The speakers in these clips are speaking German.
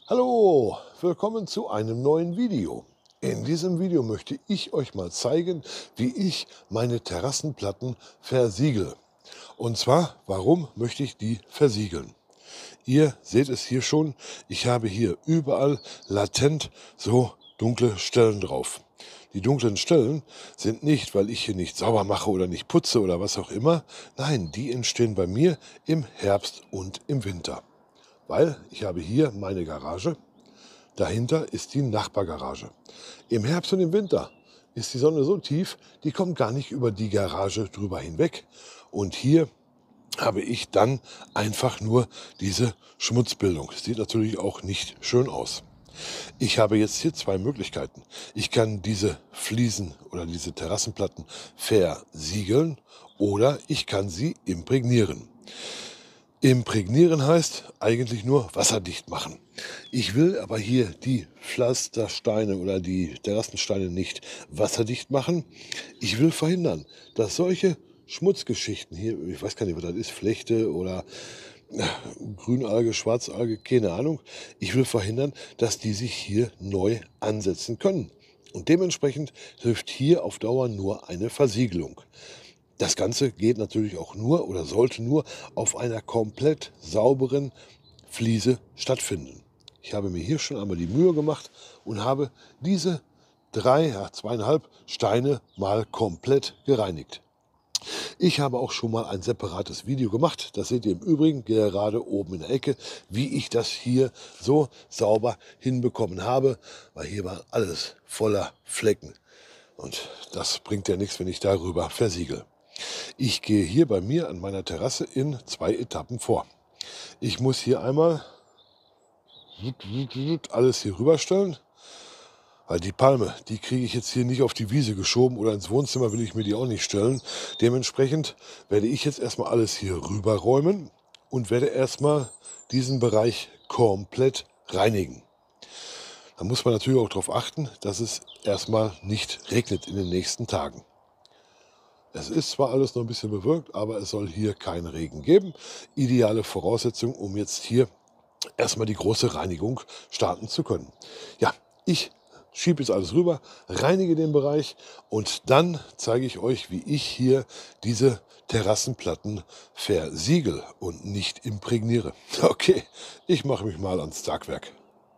Hallo, willkommen zu einem neuen Video. In diesem Video möchte ich euch mal zeigen, wie ich meine Terrassenplatten versiegel. Und zwar, warum möchte ich die versiegeln? Ihr seht es hier schon, ich habe hier überall latent so dunkle Stellen drauf. Die dunklen Stellen sind nicht, weil ich hier nicht sauber mache oder nicht putze oder was auch immer. Nein, die entstehen bei mir im Herbst und im Winter. Weil ich habe hier meine Garage. Dahinter ist die Nachbargarage. Im Herbst und im Winter ist die Sonne so tief, die kommt gar nicht über die Garage drüber hinweg. Und hier habe ich dann einfach nur diese Schmutzbildung. Sieht natürlich auch nicht schön aus. Ich habe jetzt hier zwei Möglichkeiten. Ich kann diese Fliesen oder diese Terrassenplatten versiegeln oder ich kann sie imprägnieren. Imprägnieren heißt eigentlich nur wasserdicht machen. Ich will aber hier die Pflastersteine oder die Terrassensteine nicht wasserdicht machen. Ich will verhindern, dass solche Schmutzgeschichten hier, ich weiß gar nicht, was das ist, Flechte oder Grünalge, Schwarzalge, keine Ahnung. Ich will verhindern, dass die sich hier neu ansetzen können. Und dementsprechend hilft hier auf Dauer nur eine Versiegelung. Das Ganze geht natürlich auch nur oder sollte nur auf einer komplett sauberen Fliese stattfinden. Ich habe mir hier schon einmal die Mühe gemacht und habe diese 2,5 Steine mal komplett gereinigt. Ich habe auch schon mal ein separates Video gemacht. Das seht ihr im Übrigen gerade oben in der Ecke, wie ich das hier so sauber hinbekommen habe, weil hier war alles voller Flecken. Und das bringt ja nichts, wenn ich darüber versiegel. Ich gehe hier bei mir an meiner Terrasse in 2 Etappen vor. Ich muss hier einmal alles hier rüberstellen, weil die Palme, die kriege ich jetzt hier nicht auf die Wiese geschoben oder ins Wohnzimmer will ich mir die auch nicht stellen. Dementsprechend werde ich jetzt erstmal alles hier rüberräumen und werde erstmal diesen Bereich komplett reinigen. Da muss man natürlich auch darauf achten, dass es erstmal nicht regnet in den nächsten Tagen. Es ist zwar alles noch ein bisschen bewölkt, aber es soll hier keinen Regen geben. Ideale Voraussetzung, um jetzt hier erstmal die große Reinigung starten zu können. Ja, ich schiebe jetzt alles rüber, reinige den Bereich und dann zeige ich euch, wie ich hier diese Terrassenplatten versiegel und nicht imprägniere. Okay, ich mache mich mal ans Tagwerk.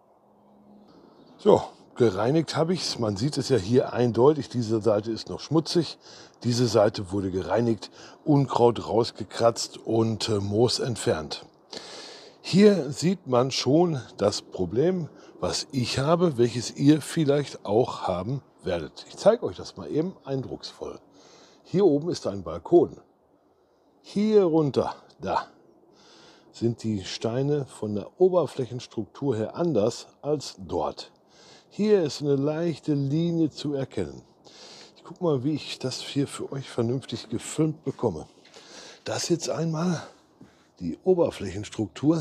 So, gereinigt habe ich es. Man sieht es ja hier eindeutig. Diese Seite ist noch schmutzig. Diese Seite wurde gereinigt, Unkraut rausgekratzt und Moos entfernt. Hier sieht man schon das Problem, was ich habe, welches ihr vielleicht auch haben werdet. Ich zeige euch das mal eben eindrucksvoll. Hier oben ist ein Balkon. Hier runter, da, sind die Steine von der Oberflächenstruktur her anders als dort. Hier ist eine leichte Linie zu erkennen. Ich gucke mal, wie ich das hier für euch vernünftig gefilmt bekomme. Das jetzt einmal die Oberflächenstruktur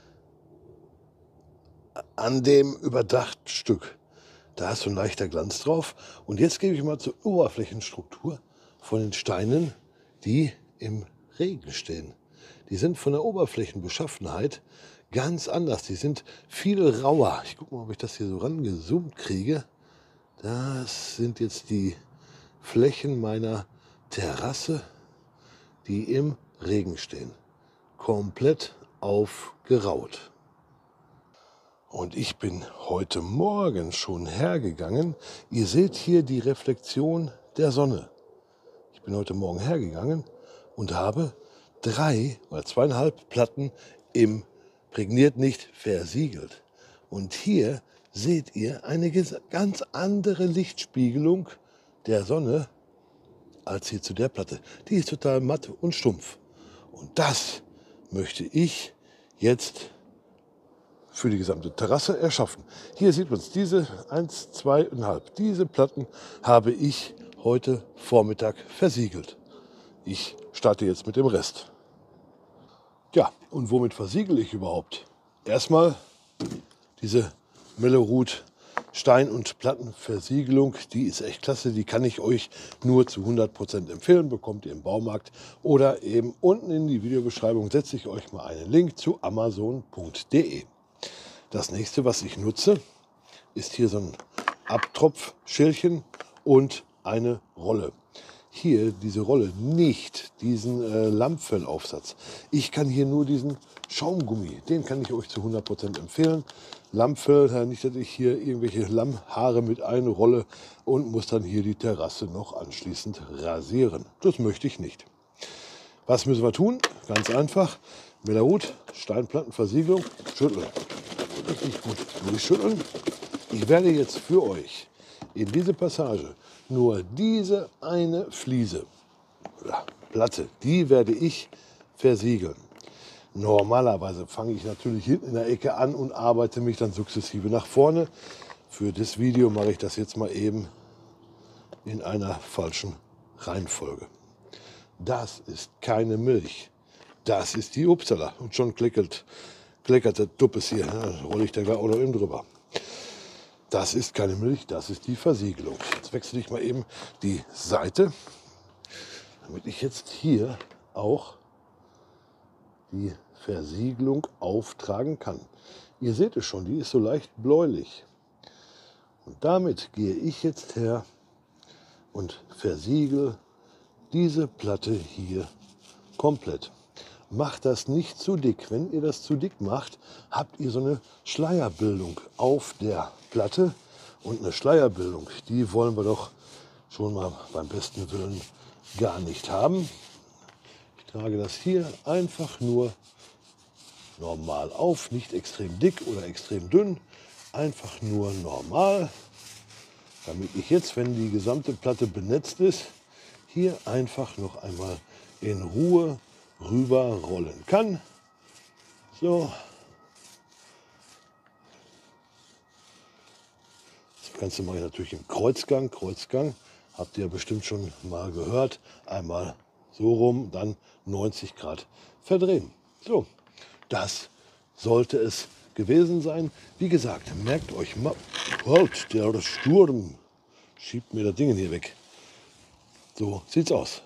an dem überdachten Stück. Da ist so ein leichter Glanz drauf. Und jetzt gebe ich mal zur Oberflächenstruktur von den Steinen, die im Regen stehen. Die sind von der Oberflächenbeschaffenheit ganz anders. Die sind viel rauer. Ich gucke mal, ob ich das hier so rangezoomt kriege. Das sind jetzt die Flächen meiner Terrasse, die im Regen stehen. Komplett aufgeraut. Und ich bin heute Morgen schon hergegangen. Ihr seht hier die Reflexion der Sonne. Ich bin heute Morgen hergegangen und habe 3 oder 2,5 Platten imprägniert, nicht versiegelt. Und hier seht ihr eine ganz andere Lichtspiegelung der Sonne als hier zu der Platte. Die ist total matt und stumpf. Und das möchte ich jetzt für die gesamte Terrasse erschaffen. Hier sieht man es, diese 1, 2,5. Diese Platten habe ich heute Vormittag versiegelt. Ich starte jetzt mit dem Rest. Ja, und womit versiegel ich überhaupt? Erstmal diese Mellerud Stein- und Plattenversiegelung, die ist echt klasse, die kann ich euch nur zu 100% empfehlen, bekommt ihr im Baumarkt oder eben unten in die Videobeschreibung setze ich euch mal einen Link zu amazon.de. Das nächste, was ich nutze, ist hier so ein Abtropfschälchen und eine Rolle. Hier diese Rolle, nicht diesen Lammfellaufsatz. Ich kann hier nur diesen Schaumgummi, den kann ich euch zu 100% empfehlen. Lammfell, nicht, dass ich hier irgendwelche Lammhaare mit einrolle und muss dann hier die Terrasse noch anschließend rasieren. Das möchte ich nicht. Was müssen wir tun? Ganz einfach. Mit der Hut, Steinplattenversiegelung, schütteln. Richtig gut durchschütteln. Ich werde jetzt für euch in diese Passage nur diese eine Fliese, oder Platte, die werde ich versiegeln. Normalerweise fange ich natürlich hinten in der Ecke an und arbeite mich dann sukzessive nach vorne. Für das Video mache ich das jetzt mal eben in einer falschen Reihenfolge. Das ist keine Milch. Das ist die Upsala. Und schon kleckert der Duppes hier. Da rolle ich da gleich auch noch eben drüber. Das ist keine Milch, das ist die Versiegelung. Jetzt wechsle ich mal eben die Seite, damit ich jetzt hier auch die Versiegelung auftragen kann. Ihr seht es schon, die ist so leicht bläulich. Und damit gehe ich jetzt her und versiegel diese Platte hier komplett. Macht das nicht zu dick. Wenn ihr das zu dick macht, habt ihr so eine Schleierbildung auf der Platte. Und eine Schleierbildung, die wollen wir doch schon mal beim besten Willen gar nicht haben. Ich trage das hier einfach nur normal auf, nicht extrem dick oder extrem dünn, einfach nur normal, damit ich jetzt, wenn die gesamte Platte benetzt ist, hier einfach noch einmal in Ruhe rüber rollen kann. So. Das Ganze mache ich natürlich im Kreuzgang. Kreuzgang habt ihr bestimmt schon mal gehört. Einmal so rum, dann 90 Grad verdrehen. So, das sollte es gewesen sein. Wie gesagt, merkt euch mal, halt, der Sturm schiebt mir das Ding hier weg. So sieht's aus.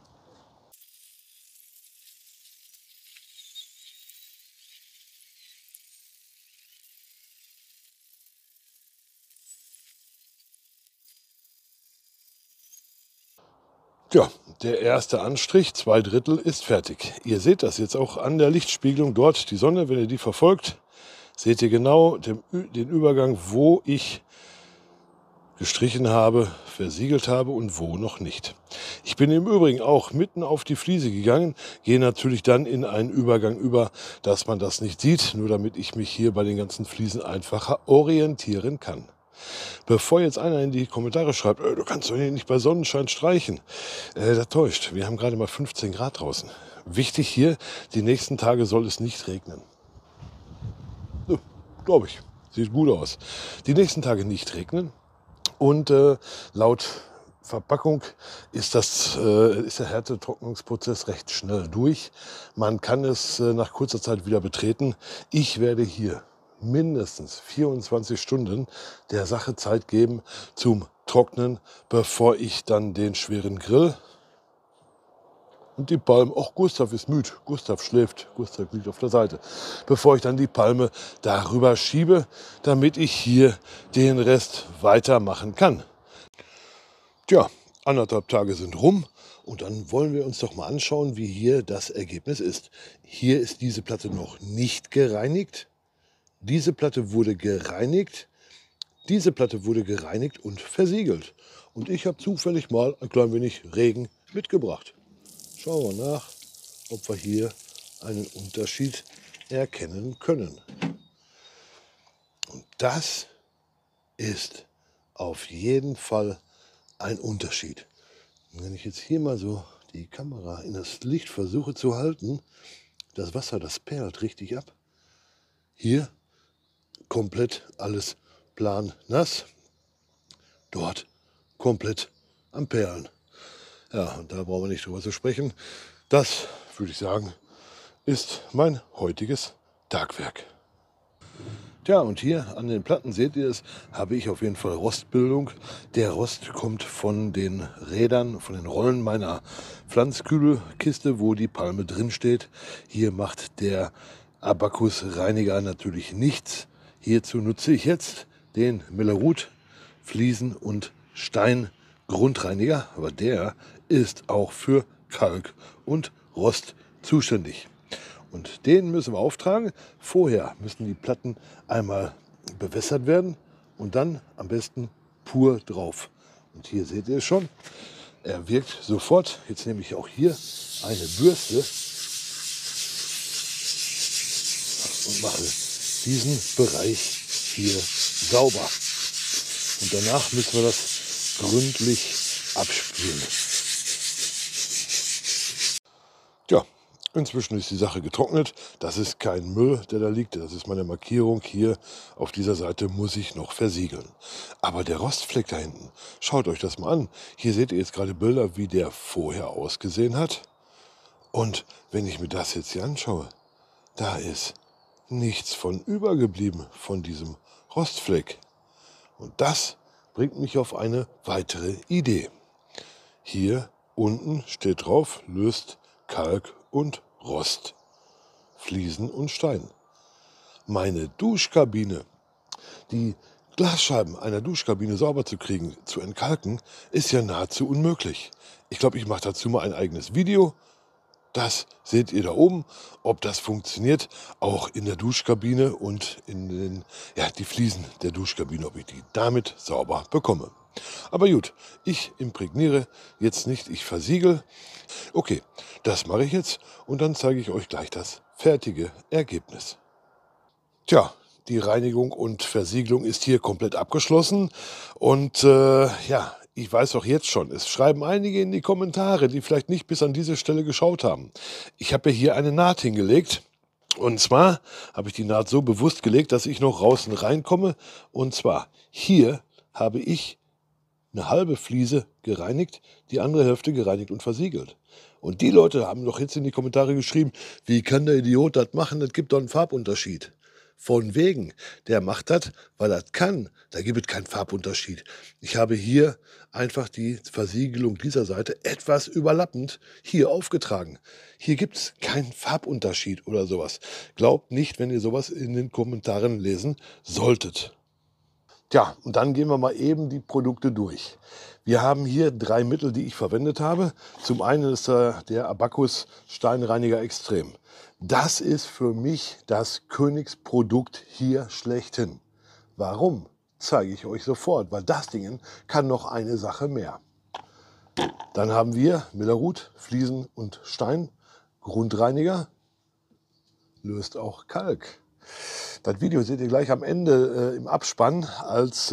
Ja, der erste Anstrich, 2/3, ist fertig. Ihr seht das jetzt auch an der Lichtspiegelung dort, die Sonne, wenn ihr die verfolgt, seht ihr genau den Übergang, wo ich gestrichen habe, versiegelt habe und wo noch nicht. Ich bin im Übrigen auch mitten auf die Fliese gegangen, gehe natürlich dann in einen Übergang über, dass man das nicht sieht, nur damit ich mich hier bei den ganzen Fliesen einfacher orientieren kann. Bevor jetzt einer in die Kommentare schreibt, du kannst doch hier nicht bei Sonnenschein streichen, das täuscht. Wir haben gerade mal 15 Grad draußen. Wichtig hier, die nächsten Tage soll es nicht regnen. Ja, glaube ich. Sieht gut aus. Die nächsten Tage nicht regnen. Und laut Verpackung ist der Härtetrocknungsprozess recht schnell durch. Man kann es nach kurzer Zeit wieder betreten. Ich werde hier mindestens 24 Stunden der Sache Zeit geben zum Trocknen, bevor ich dann den schweren Grill und die Palme, auch Gustav ist müde, Gustav schläft, Gustav liegt auf der Seite, bevor ich dann die Palme darüber schiebe, damit ich hier den Rest weitermachen kann. Tja, 1,5 Tage sind rum und dann wollen wir uns doch mal anschauen, wie hier das Ergebnis ist. Hier ist diese Platte noch nicht gereinigt. Diese Platte wurde gereinigt. Diese Platte wurde gereinigt und versiegelt. Und ich habe zufällig mal ein klein wenig Regen mitgebracht. Schauen wir nach, ob wir hier einen Unterschied erkennen können. Und das ist auf jeden Fall ein Unterschied. Und wenn ich jetzt hier mal so die Kamera in das Licht versuche zu halten, das Wasser, das perlt richtig ab. Hier komplett alles plannass. Dort komplett am Perlen. Ja, und da brauchen wir nicht drüber zu sprechen. Das, würde ich sagen, ist mein heutiges Tagwerk. Tja, und hier an den Platten, seht ihr es, habe ich auf jeden Fall Rostbildung. Der Rost kommt von den Rädern, von den Rollen meiner Pflanzkübelkiste, wo die Palme drin steht. Hier macht der Abacus-Reiniger natürlich nichts. Hierzu nutze ich jetzt den Millerud Fliesen- und Stein-Grundreiniger, aber der ist auch für Kalk und Rost zuständig. Und den müssen wir auftragen. Vorher müssen die Platten einmal bewässert werden und dann am besten pur drauf. Und hier seht ihr es schon, er wirkt sofort. Jetzt nehme ich auch hier eine Bürste und mache diesen Bereich hier sauber. Und danach müssen wir das gründlich abspülen. Ja, inzwischen ist die Sache getrocknet. Das ist kein Müll, der da liegt. Das ist meine Markierung. Hier auf dieser Seite muss ich noch versiegeln. Aber der Rostfleck da hinten, schaut euch das mal an. Hier seht ihr jetzt gerade Bilder, wie der vorher ausgesehen hat. Und wenn ich mir das jetzt hier anschaue, da ist nichts von übergeblieben von diesem Rostfleck. Und das bringt mich auf eine weitere Idee. Hier unten steht drauf, löst Kalk und Rost, Fliesen und Stein. Meine Duschkabine, die Glasscheiben einer Duschkabine sauber zu kriegen, zu entkalken, ist ja nahezu unmöglich. Ich glaube, ich mache dazu mal ein eigenes Video. Das seht ihr da oben, ob das funktioniert, auch in der Duschkabine und die Fliesen der Duschkabine, ob ich die damit sauber bekomme. Aber gut, ich imprägniere jetzt nicht, ich versiegel. Okay, das mache ich jetzt und dann zeige ich euch gleich das fertige Ergebnis. Tja, die Reinigung und Versiegelung ist hier komplett abgeschlossen und ich weiß auch jetzt schon, es schreiben einige in die Kommentare, die vielleicht nicht bis an diese Stelle geschaut haben. Ich habe ja hier eine Naht hingelegt und zwar habe ich die Naht so bewusst gelegt, dass ich noch draußen reinkomme und zwar hier habe ich eine halbe Fliese gereinigt, die andere Hälfte gereinigt und versiegelt. Und die Leute haben doch jetzt in die Kommentare geschrieben, wie kann der Idiot das machen, das gibt doch einen Farbunterschied. Von wegen, der macht das, weil er kann, da gibt es keinen Farbunterschied. Ich habe hier einfach die Versiegelung dieser Seite etwas überlappend hier aufgetragen. Hier gibt es keinen Farbunterschied oder sowas. Glaubt nicht, wenn ihr sowas in den Kommentaren lesen solltet. Tja, und dann gehen wir mal eben die Produkte durch. Wir haben hier 3 Mittel, die ich verwendet habe. Zum einen ist der Abacus Steinreiniger Extrem. Das ist für mich das Königsprodukt hier schlechthin. Warum? Zeige ich euch sofort, weil das Ding kann noch eine Sache mehr. Dann haben wir Millerud Fliesen und Stein Grundreiniger, löst auch Kalk. Das Video seht ihr gleich am Ende im Abspann als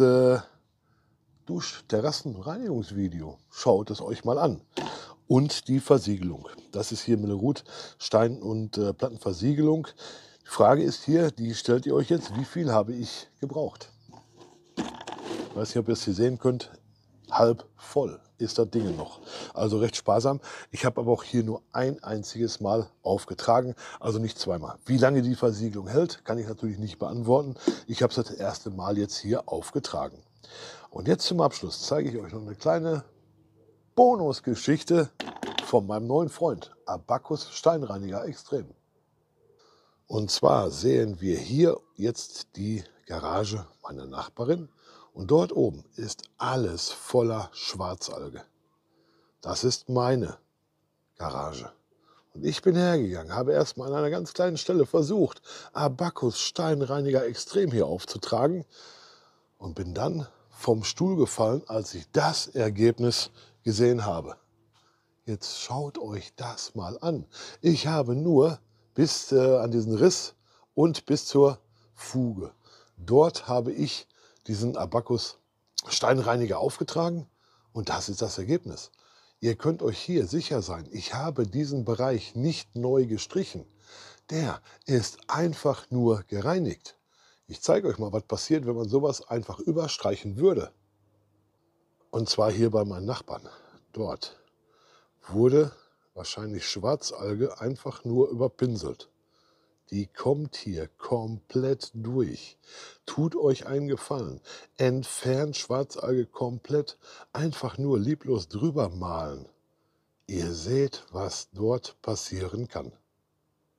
Duschterrassenreinigungsvideo. Schaut es euch mal an. Und die Versiegelung. Das ist hier Millerud Stein- und Plattenversiegelung. Die Frage ist hier, die stellt ihr euch jetzt, wie viel habe ich gebraucht? Ich weiß nicht, ob ihr es hier sehen könnt. Halb voll ist das Ding noch. Also recht sparsam. Ich habe aber auch hier nur ein einziges Mal aufgetragen, also nicht zweimal. Wie lange die Versiegelung hält, kann ich natürlich nicht beantworten. Ich habe es das erste Mal jetzt hier aufgetragen. Und jetzt zum Abschluss zeige ich euch noch eine kleine Bonusgeschichte von meinem neuen Freund Abacus Steinreiniger Extrem. Und zwar sehen wir hier jetzt die Garage meiner Nachbarin. Und dort oben ist alles voller Schwarzalge. Das ist meine Garage. Und ich bin hergegangen, habe erstmal an einer ganz kleinen Stelle versucht, Abacus Steinreiniger Extrem hier aufzutragen und bin dann vom Stuhl gefallen, als ich das Ergebnis gesehen habe. Jetzt schaut euch das mal an. Ich habe nur bis an diesen Riss und bis zur Fuge. Dort habe ich diesen Abacus Steinreiniger aufgetragen und das ist das Ergebnis. Ihr könnt euch hier sicher sein, ich habe diesen Bereich nicht neu gestrichen. Der ist einfach nur gereinigt. Ich zeige euch mal, was passiert, wenn man sowas einfach überstreichen würde. Und zwar hier bei meinen Nachbarn. Dort wurde wahrscheinlich Schwarzalge einfach nur überpinselt. Die kommt hier komplett durch. Tut euch einen Gefallen. Entfernt Schwarzalge komplett. Einfach nur lieblos drüber malen. Ihr seht, was dort passieren kann.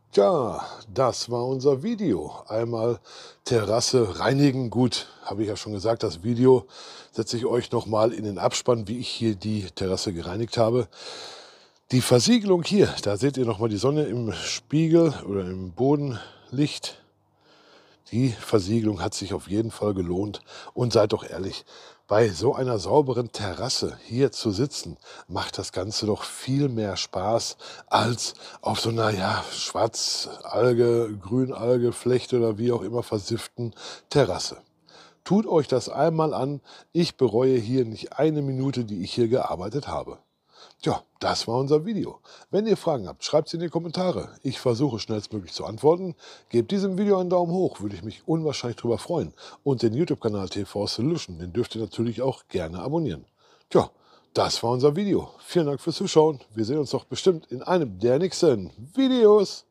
Tja, das war unser Video. Einmal Terrasse reinigen. Gut, habe ich ja schon gesagt, das Video setze ich euch nochmal in den Abspann, wie ich hier die Terrasse gereinigt habe. Die Versiegelung hier, da seht ihr nochmal die Sonne im Spiegel oder im Bodenlicht. Die Versiegelung hat sich auf jeden Fall gelohnt. Und seid doch ehrlich, bei so einer sauberen Terrasse hier zu sitzen, macht das Ganze doch viel mehr Spaß als auf so einer, ja, Schwarzalge, Grünalge, Flechte oder wie auch immer versifften Terrasse. Tut euch das einmal an. Ich bereue hier nicht eine Minute, die ich hier gearbeitet habe. Tja, das war unser Video. Wenn ihr Fragen habt, schreibt sie in die Kommentare. Ich versuche schnellstmöglich zu antworten. Gebt diesem Video einen Daumen hoch, würde ich mich unwahrscheinlich drüber freuen. Und den YouTube-Kanal TV Solution, den dürft ihr natürlich auch gerne abonnieren. Tja, das war unser Video. Vielen Dank fürs Zuschauen. Wir sehen uns doch bestimmt in einem der nächsten Videos.